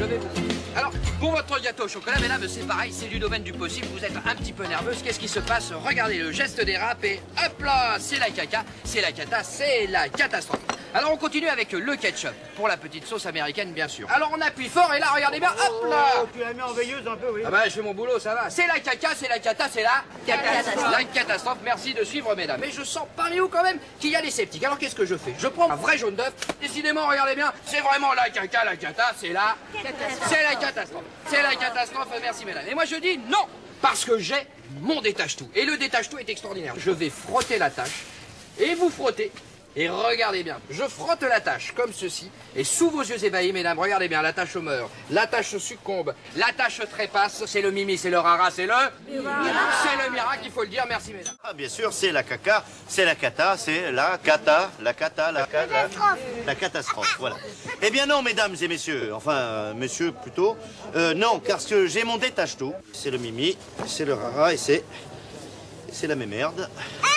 vais vous... Alors, pour votre gâteau au chocolat, mesdames, c'est pareil, c'est du domaine du possible. Vous êtes un petit peu nerveuse. Qu'est-ce qui se passe? Regardez le geste des râpes et hop là, c'est la caca, c'est la cata, c'est la catastrophe. Alors, on continue avec le ketchup, pour la petite sauce américaine, bien sûr. Alors, on appuie fort et là, regardez bien, hop là. Tu l'as mis en veilleuse un peu, oui. Ah bah, je fais mon boulot, ça va. C'est la caca, c'est la cata, c'est la catastrophe. La catastrophe, merci de suivre, mesdames. Mais je sens parmi vous quand même qu'il y a des sceptiques. Alors, qu'est-ce que je fais? Je prends un vrai jaune d'œuf. Décidément, regardez bien, c'est vraiment la caca, la cata, c'est la catastrophe. C'est la catastrophe, merci, mesdames. Et moi, je dis non, parce que j'ai mon détache-tout. Et le détache-tout est extraordinaire. Je vais frotter la tâche et vous frottez. Et regardez bien, je frotte la tâche comme ceci, et sous vos yeux ébahis, mesdames, regardez bien, la tâche meurt, la tâche succombe, la tâche trépasse, c'est le mimi, c'est le rara, c'est le miracle, il faut le dire, merci mesdames. Ah, bien sûr, c'est la caca, c'est la cata, c'est la catastrophe, voilà. Eh bien non, mesdames et messieurs, enfin, monsieur plutôt, non, parce que j'ai mon détache-tout, c'est le mimi, c'est le rara, et c'est la mémerde.